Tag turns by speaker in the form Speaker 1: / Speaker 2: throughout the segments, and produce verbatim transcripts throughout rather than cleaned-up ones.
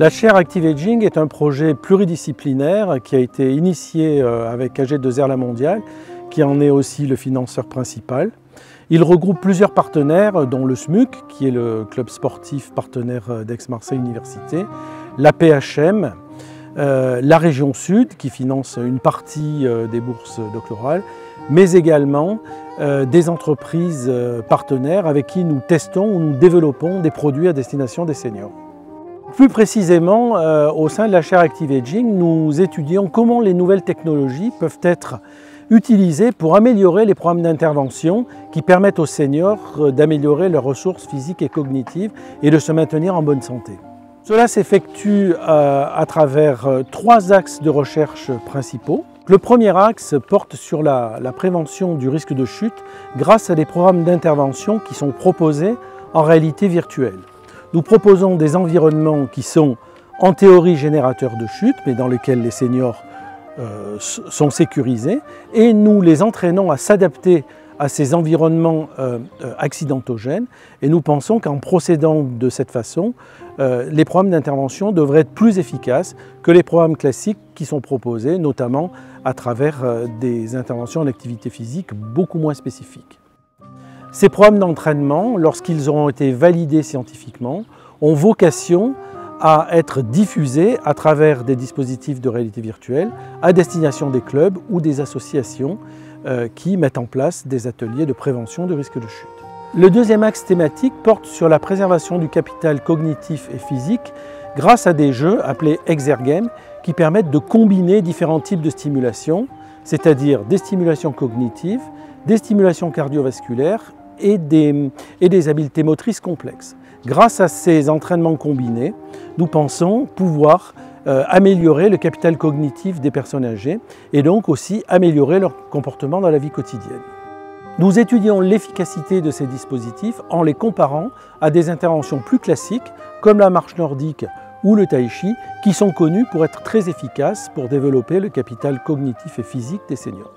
Speaker 1: La chaire Active Aging est un projet pluridisciplinaire qui a été initié avec A G deux R La Mondiale, qui en est aussi le financeur principal. Il regroupe plusieurs partenaires, dont le S M U C, qui est le club sportif partenaire d'Aix-Marseille Université, la P H M, euh, la région Sud, qui finance une partie euh, des bourses doctorales, mais également euh, des entreprises euh, partenaires avec qui nous testons ou nous développons des produits à destination des seniors. Plus précisément, euh, au sein de la chaire Active Aging, nous étudions comment les nouvelles technologies peuvent être utilisées pour améliorer les programmes d'intervention qui permettent aux seniors d'améliorer leurs ressources physiques et cognitives et de se maintenir en bonne santé. Cela s'effectue euh, à travers euh, trois axes de recherche principaux. Le premier axe porte sur la, la prévention du risque de chute grâce à des programmes d'intervention qui sont proposés en réalité virtuelle. Nous proposons des environnements qui sont en théorie générateurs de chute, mais dans lesquels les seniors euh, sont sécurisés, et nous les entraînons à s'adapter à ces environnements euh, accidentogènes. Et nous pensons qu'en procédant de cette façon, euh, les programmes d'intervention devraient être plus efficaces que les programmes classiques qui sont proposés, notamment à travers euh, des interventions en activité physique beaucoup moins spécifiques. Ces programmes d'entraînement, lorsqu'ils auront été validés scientifiquement, ont vocation à être diffusés à travers des dispositifs de réalité virtuelle à destination des clubs ou des associations euh, qui mettent en place des ateliers de prévention du risque de chute. Le deuxième axe thématique porte sur la préservation du capital cognitif et physique grâce à des jeux appelés exergames qui permettent de combiner différents types de stimulations, c'est-à-dire des stimulations cognitives, des stimulations cardiovasculaires et des, et des habiletés motrices complexes. Grâce à ces entraînements combinés, nous pensons pouvoir euh, améliorer le capital cognitif des personnes âgées et donc aussi améliorer leur comportement dans la vie quotidienne. Nous étudions l'efficacité de ces dispositifs en les comparant à des interventions plus classiques comme la marche nordique ou le tai chi qui sont connus pour être très efficaces pour développer le capital cognitif et physique des seniors.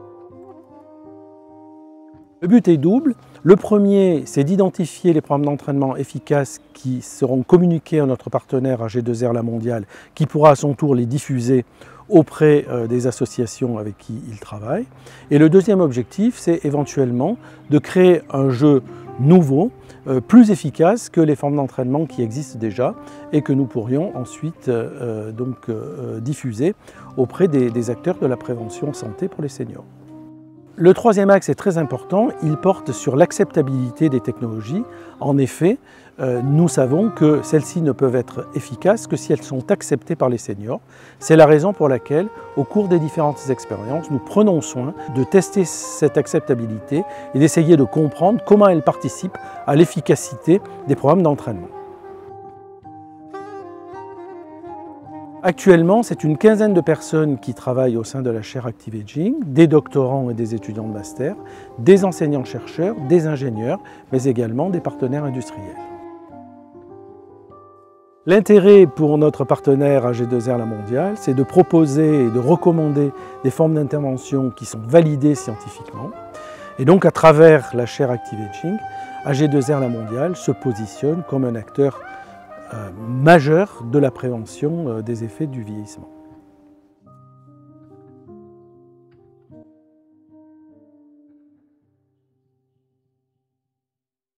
Speaker 1: Le but est double. Le premier, c'est d'identifier les programmes d'entraînement efficaces qui seront communiqués à notre partenaire A G deux R La Mondiale, qui pourra à son tour les diffuser auprès des associations avec qui il travaille. Et le deuxième objectif, c'est éventuellement de créer un jeu nouveau, plus efficace que les formes d'entraînement qui existent déjà et que nous pourrions ensuite euh, donc, euh, diffuser auprès des, des acteurs de la prévention santé pour les seniors. Le troisième axe est très important, il porte sur l'acceptabilité des technologies. En effet, euh, nous savons que celles-ci ne peuvent être efficaces que si elles sont acceptées par les seniors. C'est la raison pour laquelle, au cours des différentes expériences, nous prenons soin de tester cette acceptabilité et d'essayer de comprendre comment elle participe à l'efficacité des programmes d'entraînement. Actuellement, c'est une quinzaine de personnes qui travaillent au sein de la chaire Active Aging, des doctorants et des étudiants de master, des enseignants-chercheurs, des ingénieurs, mais également des partenaires industriels. L'intérêt pour notre partenaire A G deux R La Mondiale, c'est de proposer et de recommander des formes d'intervention qui sont validées scientifiquement. Et donc, à travers la chaire Active Aging, A G deux R La Mondiale se positionne comme un acteur Euh, majeur de la prévention euh, des effets du vieillissement.